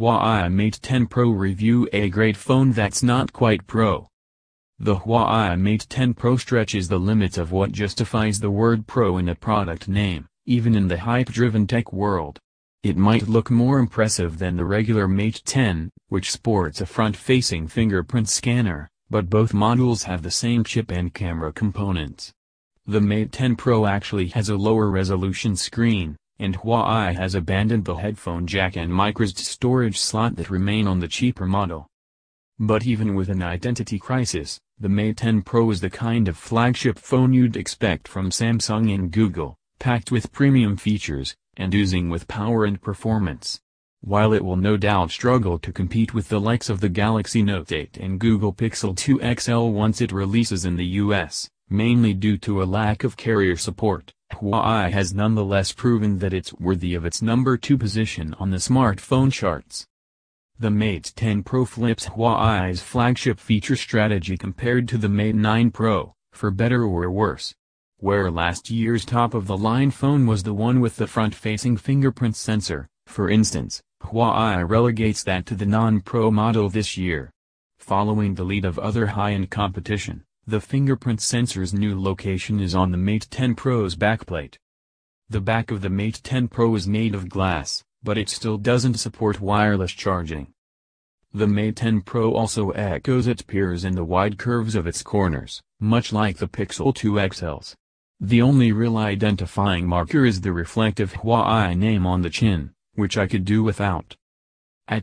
Huawei Mate 10 Pro review. A great phone that's not quite pro. The Huawei Mate 10 Pro stretches the limits of what justifies the word pro in a product name, even in the hype-driven tech world. It might look more impressive than the regular Mate 10, which sports a front-facing fingerprint scanner, but both models have the same chip and camera components. The Mate 10 Pro actually has a lower resolution screen, and Huawei has abandoned the headphone jack and microSD storage slot that remain on the cheaper model. But even with an identity crisis, the Mate 10 Pro is the kind of flagship phone you'd expect from Samsung and Google, packed with premium features, and oozing with power and performance. While it will no doubt struggle to compete with the likes of the Galaxy Note 8 and Google Pixel 2 XL once it releases in the US, mainly due to a lack of carrier support, Huawei has nonetheless proven that it's worthy of its number 2 position on the smartphone charts. The Mate 10 Pro flips Huawei's flagship feature strategy compared to the Mate 9 Pro, for better or worse. Where last year's top-of-the-line phone was the one with the front-facing fingerprint sensor, for instance, Huawei relegates that to the non-Pro model this year. Following the lead of other high-end competition, the fingerprint sensor's new location is on the Mate 10 Pro's backplate. The back of the Mate 10 Pro is made of glass, but it still doesn't support wireless charging. The Mate 10 Pro also echoes its peers in the wide curves of its corners, much like the Pixel 2 XL's. The only real identifying marker is the reflective Huawei name on the chin, which I could do without. At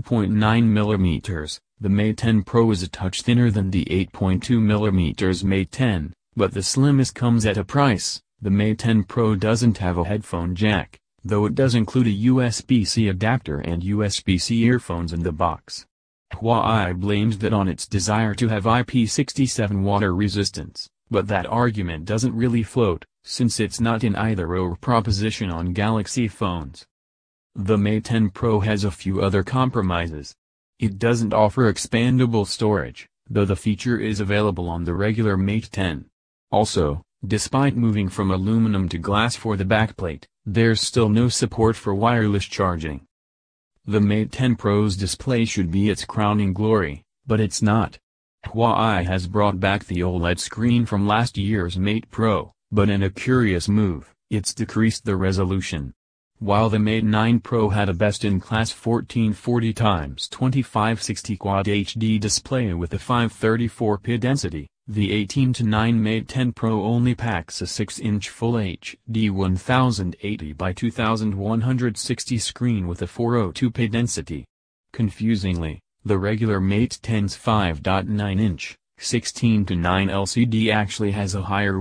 7.9mm, the Mate 10 Pro is a touch thinner than the 8.2mm Mate 10, but the slimmest comes at a price. The Mate 10 Pro doesn't have a headphone jack, though it does include a USB-C adapter and USB-C earphones in the box. Huawei blames that on its desire to have IP67 water resistance, but that argument doesn't really float, since it's not an either-or proposition on Galaxy phones. The Mate 10 Pro has a few other compromises. It doesn't offer expandable storage, though the feature is available on the regular Mate 10. Also, despite moving from aluminum to glass for the backplate, there's still no support for wireless charging. The Mate 10 Pro's display should be its crowning glory, but it's not. Huawei has brought back the OLED screen from last year's Mate Pro, but in a curious move, it's decreased the resolution. While the Mate 9 Pro had a best-in-class 1440x2560 Quad HD display with a 534p density, the 18:9 Mate 10 Pro only packs a 6-inch Full HD 1080x2160 screen with a 402p density. Confusingly, the regular Mate 10's 5.9-inch, 16:9 LCD actually has a higher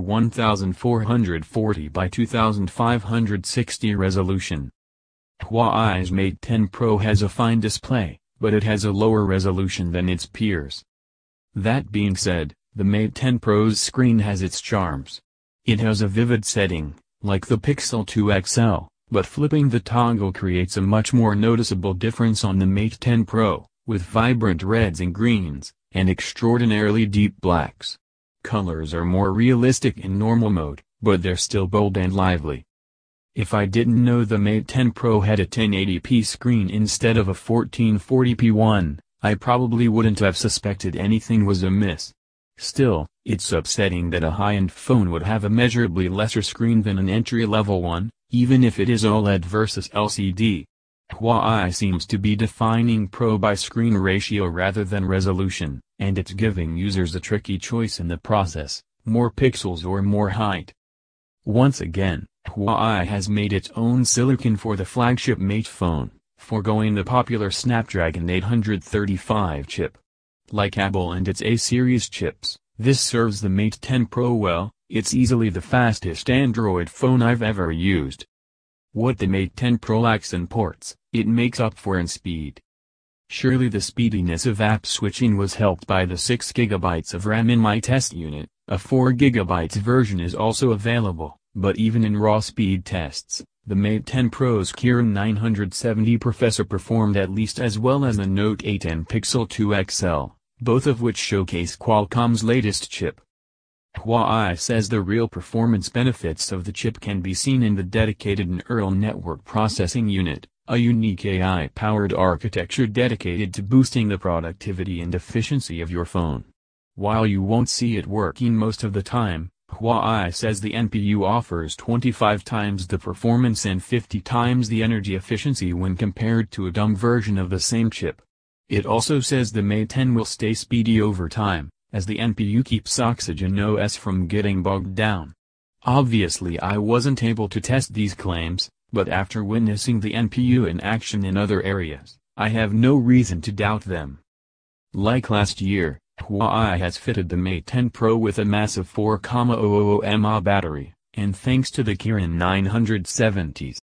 1440x2560 resolution. Huawei's Mate 10 Pro has a fine display, but it has a lower resolution than its peers. That being said, the Mate 10 Pro's screen has its charms. It has a vivid setting, like the Pixel 2 XL, but flipping the toggle creates a much more noticeable difference on the Mate 10 Pro, with vibrant reds and greens, and extraordinarily deep blacks. Colors are more realistic in normal mode, but they're still bold and lively. If I didn't know the Mate 10 Pro had a 1080p screen instead of a 1440p one, I probably wouldn't have suspected anything was amiss. Still, it's upsetting that a high-end phone would have a measurably lesser screen than an entry-level one, even if it is OLED versus LCD. Huawei seems to be defining Pro by screen ratio rather than resolution, and it's giving users a tricky choice in the process: more pixels or more height. Once again, Huawei has made its own silicon for the flagship Mate phone, foregoing the popular Snapdragon 835 chip. Like Apple and its A-series chips, this serves the Mate 10 Pro well. It's easily the fastest Android phone I've ever used. What the Mate 10 Pro lacks in ports, it makes up for in speed. Surely the speediness of app switching was helped by the 6GB of RAM in my test unit. A 4GB version is also available, but even in raw speed tests, the Mate 10 Pro's Kirin 970 processor performed at least as well as the Note 8 and Pixel 2 XL, both of which showcase Qualcomm's latest chip. Huawei says the real performance benefits of the chip can be seen in the dedicated neural network processing unit, a unique AI-powered architecture dedicated to boosting the productivity and efficiency of your phone. While you won't see it working most of the time, Huawei says the NPU offers 25 times the performance and 50 times the energy efficiency when compared to a dumb version of the same chip. It also says the Mate 10 will stay speedy over time, as the NPU keeps Oxygen OS from getting bogged down. Obviously I wasn't able to test these claims, but after witnessing the NPU in action in other areas, I have no reason to doubt them. Like last year, Huawei has fitted the Mate 10 Pro with a massive 4,000 mAh battery, and thanks to the Kirin 970s,